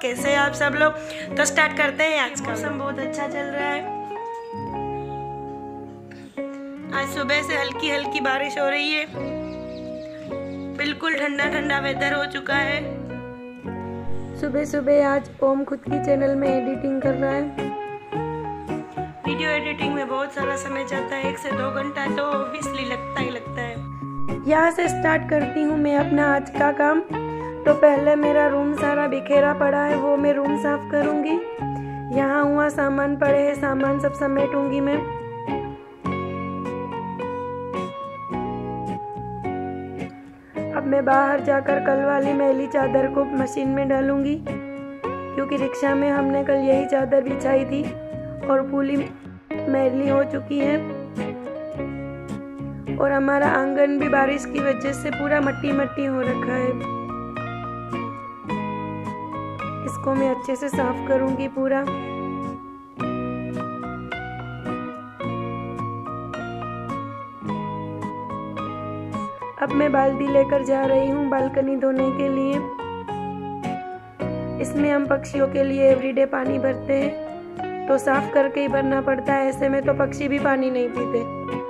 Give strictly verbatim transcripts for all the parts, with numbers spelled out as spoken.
कैसे हैं आप सब लोग। तो स्टार्ट करते हैं। आज का मौसम बहुत अच्छा चल रहा है। आज सुबह से हल्की हल्की बारिश हो रही है। बिल्कुल ठंडा ठंडा वेदर हो चुका है। सुबह सुबह आज ओम खुद की चैनल में एडिटिंग कर रहा है। वीडियो एडिटिंग में बहुत सारा समय जाता है, एक से दो घंटा तो ऑब्वियसली लगता ही लगता है। यहाँ से स्टार्ट करती हूँ मैं अपना आज का काम। तो पहले मेरा रूम सारा बिखेरा पड़ा है, वो मैं रूम साफ करूँगी। यहाँ हुआ सामान पड़े हैं, सामान सब समेटूंगी मैं। अब मैं बाहर जाकर कल वाली मैली चादर को मशीन में डालूंगी, क्योंकि रिक्शा में हमने कल यही चादर बिछाई थी और पूरी मैली हो चुकी है। और हमारा आंगन भी बारिश की वजह से पूरा मट्टी मट्टी हो रखा है। इसको मैं अच्छे से साफ करूंगी पूरा। अब मैं बाल्टी लेकर जा रही हूँ बालकनी धोने के लिए। इसमें हम पक्षियों के लिए एवरीडे पानी भरते हैं, तो साफ करके ही भरना पड़ता है। ऐसे में तो पक्षी भी पानी नहीं पीते।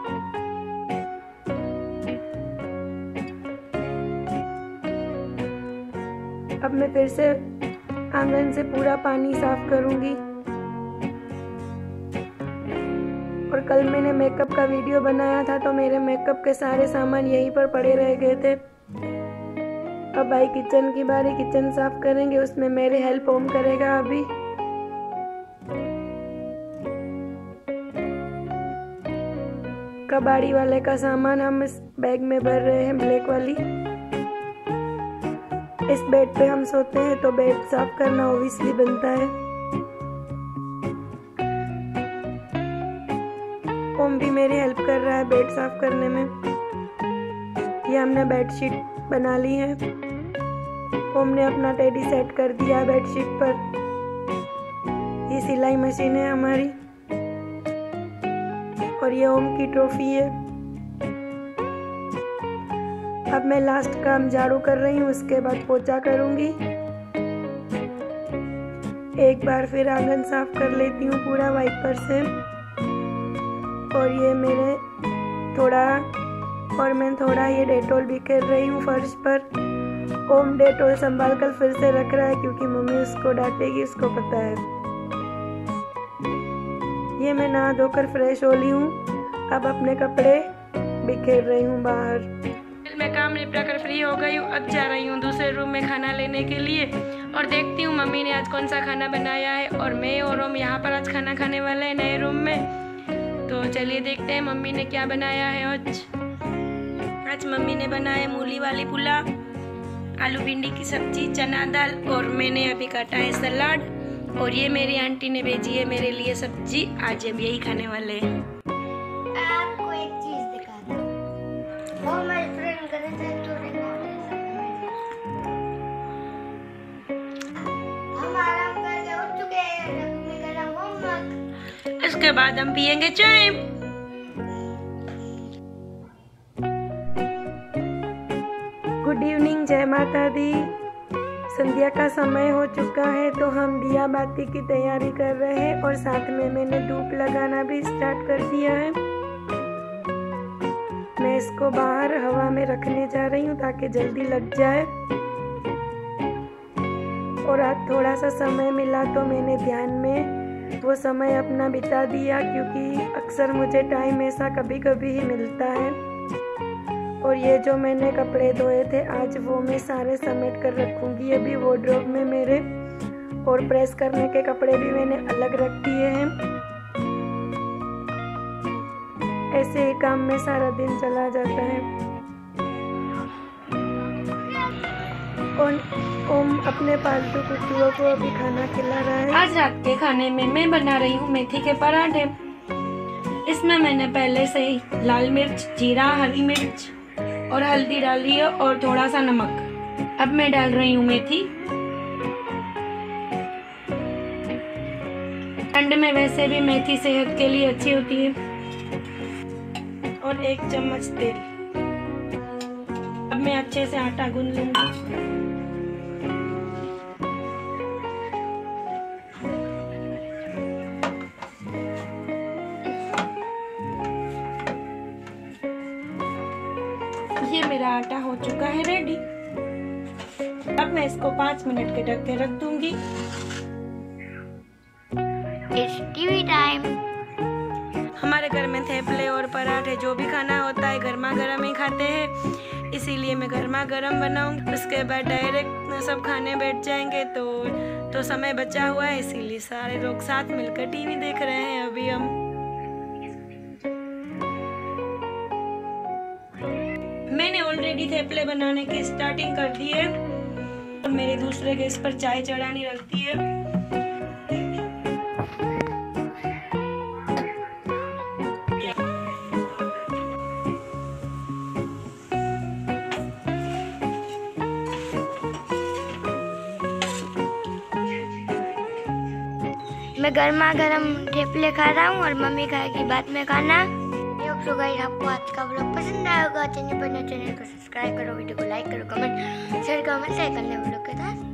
अब मैं फिर से आंगन से पूरा पानी साफ करूंगी। और कल मैंने मेकअप का वीडियो बनाया था, तो मेरे मेकअप के सारे सामान यहीं पर पड़े रह गए थे। अब भाई किचन की बारी, किचन साफ करेंगे। उसमें मेरी हेल्प ओम करेगा। अभी कबाड़ी वाले का सामान हम इस बैग में भर रहे हैं, ब्लैक वाली। इस बेड पे हम सोते हैं, तो बेड साफ करना ऑब्वियसली बनता है। ओम भी मेरी हेल्प कर रहा है बेड साफ करने में। ये हमने बेडशीट बना ली है। ओम ने अपना टेडी सेट कर दिया बेडशीट पर। ये सिलाई मशीन है हमारी, और ये ओम की ट्रॉफी है। अब मैं लास्ट काम झाड़ू कर रही हूँ, उसके बाद पोछा करूंगी। एक बार फिर आंगन साफ कर लेती हूँ पूरा वाइपर से। और ये मेरे थोड़ा और मैं थोड़ा ये डेटॉल बिखेर रही हूँ फर्श पर। ओम डेटॉल संभाल कर फिर से रख रहा है, क्योंकि मम्मी उसको डांटेगी, उसको पता है। ये मैं नहा धोकर फ्रेश हो ली हूँ। अब अपने कपड़े बिखेर रही हूँ बाहर। मैं काम निपटा कर फ्री हो गई हूँ। अब जा रही हूँ दूसरे रूम में खाना लेने के लिए, और देखती हूँ मम्मी ने आज कौन सा खाना बनाया है। और मैं और ओम यहाँ पर आज खाना खाने वाले हैं नए रूम में। तो चलिए देखते हैं मम्मी ने क्या बनाया है आज। आज मम्मी ने बनाया मूली वाली पुलाव, आलू भिंडी की सब्जी, चना दाल, और मैंने अभी काटा है सलाद। और ये मेरी आंटी ने भेजी है मेरे लिए सब्जी। आज हम यही खाने वाले हैं। आपको एक चीज दिखाता हूँ। वो मेरे फ्रेंड करे थे तो हम आराम करके उठ चुके हैं। मैं कर रहा हूँ होमवर्क। इसके बाद हम पियेंगे चाय। गुड इवनिंग, जय माता दी। संध्या का समय हो चुका है, तो हम दिया बाती की तैयारी कर रहे हैं। और साथ में मैंने धूप लगाना भी स्टार्ट कर दिया है। मैं इसको बाहर हवा में रखने जा रही हूँ, ताकि जल्दी लग जाए। और आज थोड़ा सा समय मिला, तो मैंने ध्यान में वो समय अपना बिता दिया, क्योंकि अक्सर मुझे टाइम ऐसा कभी कभी ही मिलता है। और ये जो मैंने कपड़े धोए थे आज, वो मैं सारे समेट कर रखूंगी अभी वार्डरोब में मेरे। और प्रेस करने के कपड़े भी मैंने अलग रख दिए हैं। ऐसे ही काम में सारा दिन चला जाता है। और ओम अपने पालतू कुत्तों को अभी खाना खिला रहा है। आज रात के खाने में मैं बना रही हूँ मेथी के पराठे। इसमें मैंने पहले से ही लाल मिर्च, जीरा, हरी मिर्च और हल्दी डाली है, और थोड़ा सा नमक। अब मैं डाल रही हूँ मेथी। ठंड में वैसे भी मेथी सेहत के लिए अच्छी होती है। और एक चम्मच तेल। अब मैं अच्छे से आटा गूंद लूंगी। ये मेरा आटा हो चुका है रेडी। अब मैं इसको पाँच मिनट के ढक के रख दूंगी। It's TV time. हमारे घर में थेपले और पराठे जो भी खाना होता है गर्मा गर्म ही खाते हैं, इसीलिए मैं गर्मा गर्म बनाऊंगी। उसके बाद डायरेक्ट सब खाने बैठ जाएंगे तो तो समय बचा हुआ है, इसीलिए सारे लोग साथ मिलकर टीवी देख रहे हैं। अभी हम मैंने ऑलरेडी थेपले बनाने की स्टार्टिंग कर दी है और मेरे दूसरे गैस पर चाय चढ़ानी रखती है। मैं गर्मा गर्म ठेपले खा रहा हूँ और मम्मी खाएगी बाद में खाना। तो गाइस आपको आज का व्लॉग पसंद आया होगा। चैनल पर नए चैनल को सब्सक्राइब करो, वीडियो को लाइक करो, कमेंट शेयर करो, मिलते हैं अगले व्लॉग के साथ।